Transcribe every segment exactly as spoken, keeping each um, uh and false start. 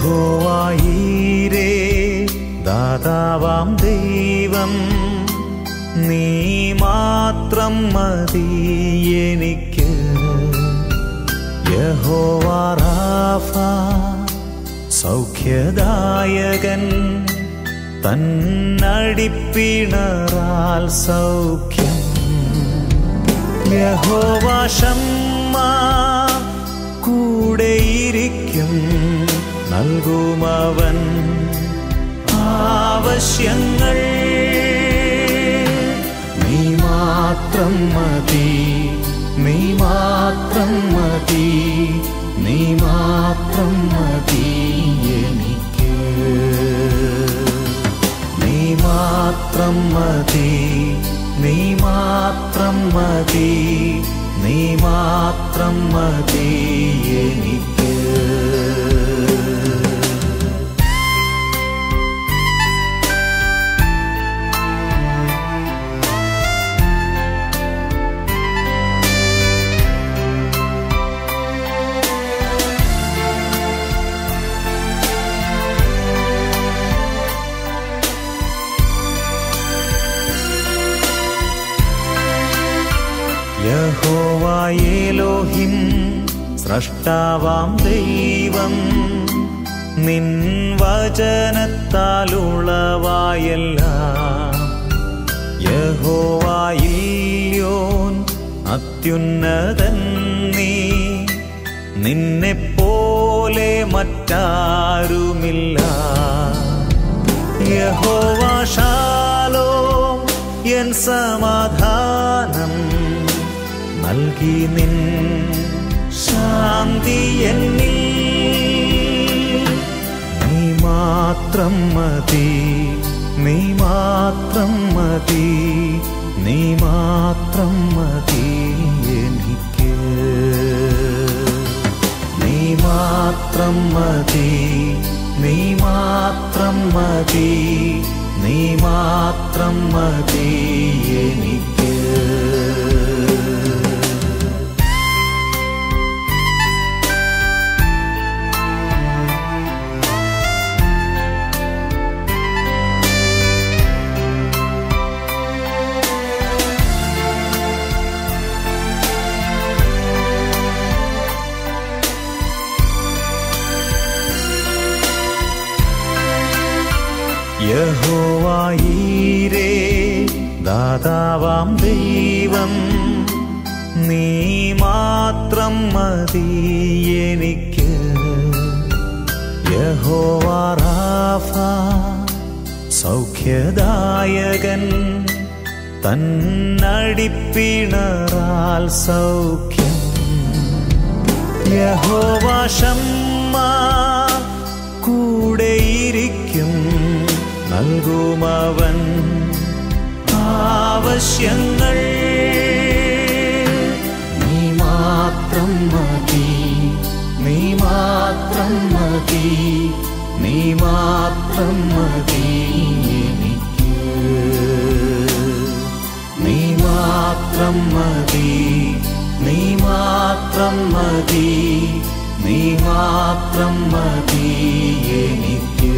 യഹോവയീരേ ദാതാവാം ദൈവം, നീ മാത്രം മതി എനിക്ക്. യഹോവ റാഫ സൗഖ്യദായകൻ, തന്നടിപ്പിണറാൽ സൗഖ്യം. യഹോവ ശമ്മ കൂടെയിരിക്കും, നൽകുമവൻ ആവശ്യങ്ങൾ. നീ മാത്രം മതി, നീ മാത്രം മതി, നീ മാത്രം മതി എനിക്ക്. നീ മാത്രം മതി, നീ മാത്രം മതി, നീ മാത്രം മതി എനിക്ക്. യഹോവ എലോഹിം സ്രഷ്ടാവാം ദൈവം, നിൻ വചനത്താലുളവായെല്ലാം. യഹോവ ഇല്യോൻ അത്യുന്നതൻ നീ, നിന്നെപ്പോലെ മറ്റാരുമില്ല. യഹോവ ശാലോം എൻ സമാധാനം, നൽകി നിൻ ശാന്തി എന്നിൽ. നീ മാത്രം മതി, നീ മാത്രം മതി, നീ മാത്രം മതി എനിക്ക്. നീ മാത്രം മതി, നീ മാത്രം മതി, നീ മാത്രം മതി എനിക്ക്. യഹോവയീരേ ദാതാവാം ദൈവം, നീ മാത്രം മതി എനിക്ക്. യഹോവ റാഫ സൗഖ്യദായകൻ, തന്നടിപ്പിണറാൽ സൗഖ്യം. യഹോവ ശമ്മ കൂടെയിരിക്കും, നൽകുമവൻ ആവശ്യങ്ങൾ. നീ മാത്രം മതി, നീ മാത്രം മതി, നീ മാത്രം മതി എനിക്ക്. നീ മാത്രം മതി, നീ മാത്രം മതി, നീ മാത്രം മതി എനിക്ക്.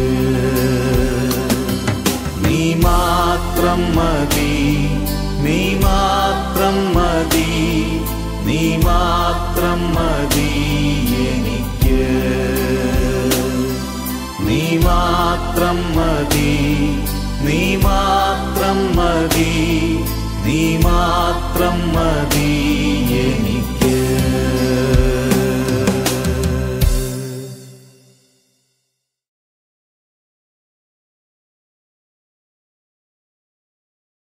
നീ മാത്രം മതി, നീ മാത്രം മതി, നീ മാത്രം മതി എനിക്ക്. നീ മാത്രം മതി, നീ മാത്രം മതി, നീ മാത്രം മതി